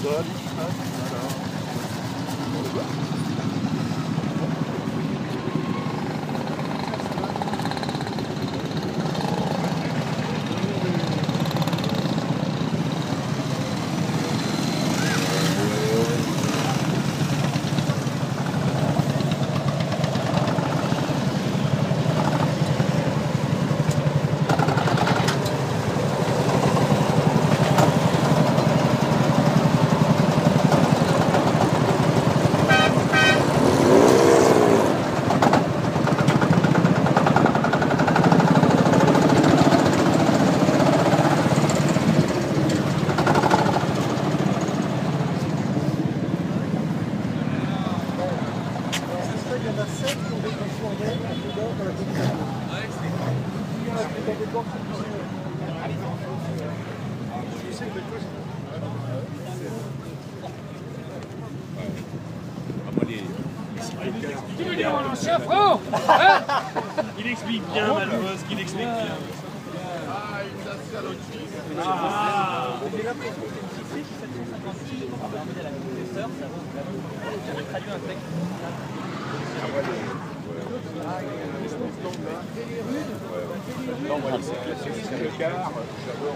Tu veux dire mon ancien franc, hein? Il explique bien, Malvoz, qu'il explique bien. Ah, une saloperie. J'ai l'impression que c'est 756 par rapport à la professeure, j'avais traduit un texte. Non, moi, c'est le quart, j'adore.